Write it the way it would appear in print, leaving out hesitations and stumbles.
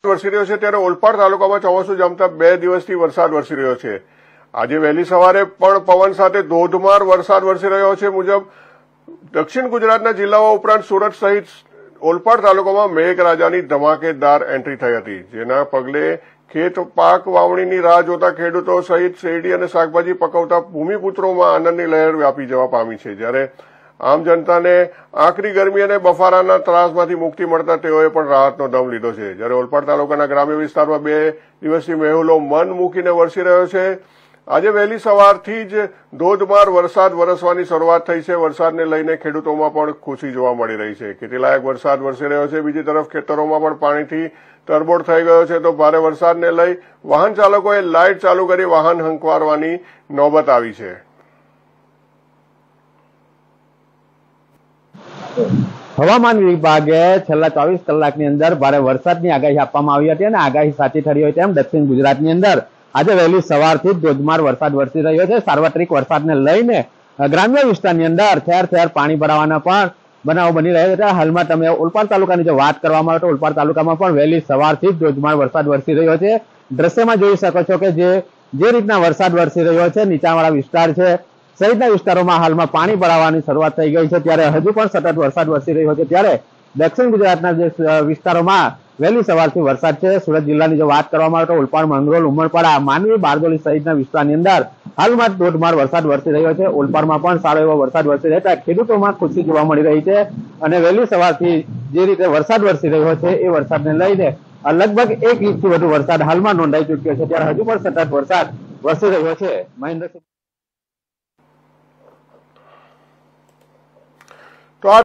વરસી રહ્યો છે ત્યારે ઓલપાડ તાલુકામાં ચોમાસું જામતા 2 દિવસથી વરસાદ વરસી રહ્યો છે। આજે વહેલી સવારે પણ પવન સાથે ધોધમાર વરસાદ વરસી રહ્યો છે। મુજબ દક્ષિણ ગુજરાતના જિલ્લાઓ ઉપરાંત સુરત સહિત ઓલપાડ તાલુકામાં મેઘરાજાની ધમાકેદાર એન્ટ્રી થઈ હતી, જેના પગલે ખેત પાક વાવણીની રાહ જોતા ખેડૂતો સહિત શેરડી અને શાકભાજી પકવતા ભૂમિપુત્રોમાં આનંદની લહેર વ્યાપી જવા પામી છે। જ્યારે આમ જનતાને આકરી ગરમી અને બફારાના ત્રાસમાંથી મુક્તિ મળતા તેઓએ પણ રાહતનો દમ લીધો છે। જ્યારે ઓલપાડ તાલુકાના ગ્રામ્ય વિસ્તારમાં 2 દિવસથી મેહુલો મન મૂકીને વરસી રહ્યો છે। આજે વહેલી સવારથી જ ધોધમાર વરસાદ વરસવાની શરૂઆત થઈ છે। વરસાદને લઈને ખેડૂતોમાં પણ ખુશી જોવા મળી રહી છે। ખેતીલાયક વરસાદ વરસી રહ્યો છે। બીજી તરફ ખેતરોમાં પણ પાણીથી તરબોળ થઈ ગયો છે, તો ભારે વરસાદને લઈ વાહન ચાલકોએ લાઇટ ચાલુ કરી વાહન હંકારવાની નોબત આવી છે। હવામાન વિભાગે છેલ્લા 24 કલાકની અંદર ભારે વરસાદની આગાહી આપવામાં આવી હતી અને આગાહી સાચી ઠરી હોય તેમ દક્ષિણ ગુજરાતની અંદર આજે વહેલી સવારથી જ ધોધમાર વરસાદ વરસી રહ્યો છે। સાર્વત્રિક વરસાદને લઈને ગ્રામ્ય વિસ્તારની અંદર ઠેર ઠેર પાણી ભરાવાના પણ બનાવો બની રહ્યા છે। હાલમાં તમે ઓલપાડ તાલુકાની જો વાત કરવામાં આવે તો ઓલપાડ તાલુકામાં પણ વહેલી સવારથી જ ધોધમાર વરસાદ વરસી રહ્યો છે। દ્રશ્યમાં જોઈ શકો છો કે જે રીતના વરસાદ વરસી રહ્યો છે, નીચાણવાળા વિસ્તાર છે સહિતના વિસ્તારોમાં હાલમાં પાણી ભરાવાની શરૂઆત થઈ ગઈ છે, ત્યારે હજુ પણ સતત વરસાદ વરસી રહ્યો છે। ત્યારે દક્ષિણ ગુજરાતના જે વિસ્તારોમાં વહેલી સવારથી વરસાદ છે। સુરત જિલ્લાની જો વાત કરવામાં આવે તો ઓલપાડ, મંગરોળ, ઉમરપાડા, માંડવી, બારડોલી સહિતના વિસ્તારની અંદર હાલમાં ધોધમાર વરસાદ વરસી રહ્યો છે। ઓલપાડમાં પણ સારો એવો વરસાદ વરસી રહ્યો છે। ખેડૂતોમાં ખુશી જોવા મળી રહી છે અને વહેલી સવારથી જે રીતે વરસાદ વરસી રહ્યો છે એ વરસાદને લઈને લગભગ 1 ઇંચથી વધુ વરસાદ હાલમાં નોંધાઈ ચૂક્યો છે, ત્યારે હજુ પણ સતત વરસાદ વરસી રહ્યો છે। મહેન્દ્રસિંહ